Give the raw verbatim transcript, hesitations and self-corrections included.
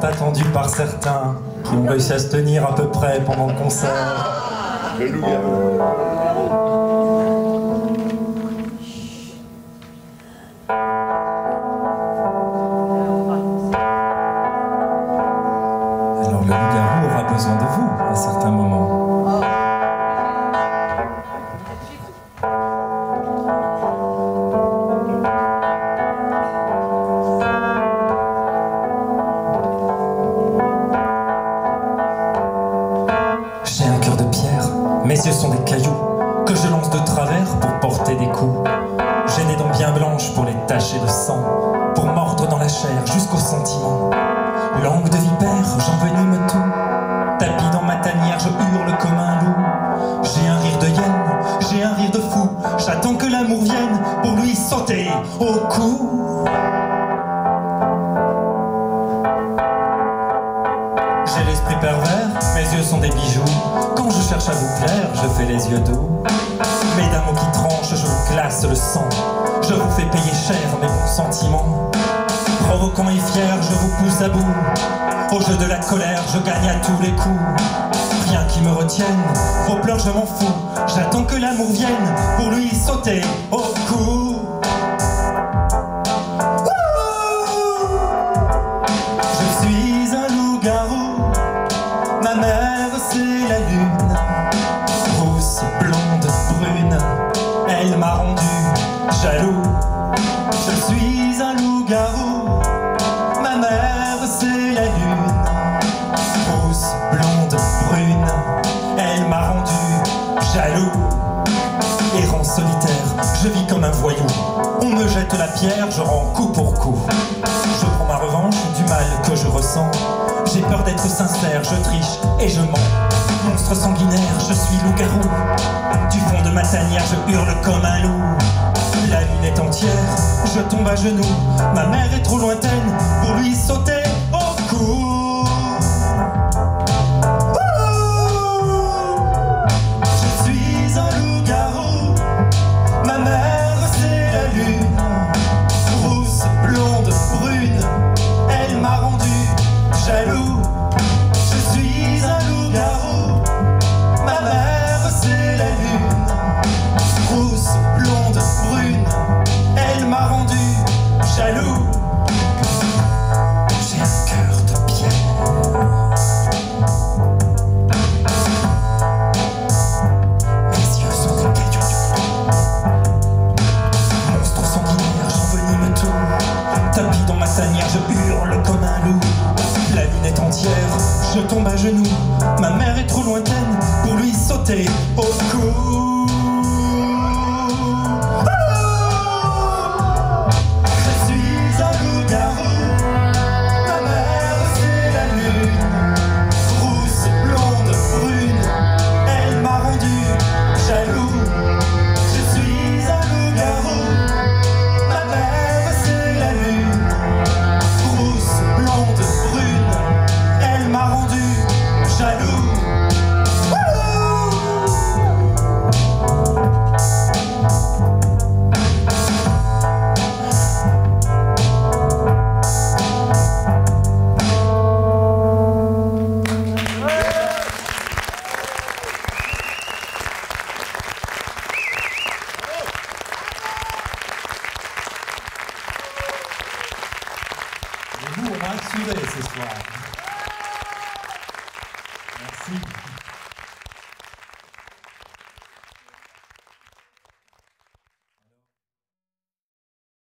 attendu par certains qui ont réussi à se tenir à peu près pendant le concert. Le loup-garou. Alors le loup-garou aura besoin de vous à certains moments. J'ai un cœur de pierre, mes yeux sont des cailloux que je lance de travers pour porter des coups. J'ai des dents bien blanches pour les tacher de sang, pour mordre dans la chair jusqu'au sentiment. Langue de vipère, j'envenime tout. Tapis dans ma tanière, je hurle comme un loup. J'ai un rire de hyène, j'ai un rire de fou. J'attends que l'amour vienne pour lui sauter au cou. J'ai l'esprit pervers, mes yeux sont des bijoux. Quand je cherche à vous plaire, je fais les yeux doux. Mais d'un mot qui tranche, je vous glace le sang. Je vous fais payer cher mes bons sentiments. Provoquant et fier, je vous pousse à bout. Au jeu de la colère, je gagne à tous les coups. Rien qui me retienne, vos pleurs je m'en fous. J'attends que l'amour vienne pour lui sauter au cou. Je suis un loup-garou, ma mère c'est la lune. Rousse, blonde, brune, elle m'a rendu jaloux. Je suis un loup-garou, ma mère c'est la lune. Rousse, blonde, brune, elle m'a rendu jaloux. Errant solitaire, je vis comme un voyou. On me jette la pierre, je rends coup pour coup. Je prends ma revanche du mal que je ressens. J'ai peur d'être sincère, je triche et je mens. Monstre sanguinaire, je suis loup-garou. Du fond de ma tanière, je hurle comme un loup. La lune est entière, je tombe à genoux. Ma mère est trop lointaine pour lui sauter au cou. Je suis un loup-garou, ma mère c'est la lune. Rousse, blonde, brune, elle m'a rendu jaloux. Je suis un loup-garou, ma mère c'est la lune. Rousse, blonde, brune, elle m'a rendu jaloux. J'ai un cœur de pierre, mes yeux sont des cailloux. Monstre sanguinaire, j'envenime tout. Tapis dans ma tanière, je hurle comme un loup. La lune est entière, je tombe à genoux. Ma mère est trop lointaine pour lui sauter au cou. Et vous, on va assurer ce soir. Merci.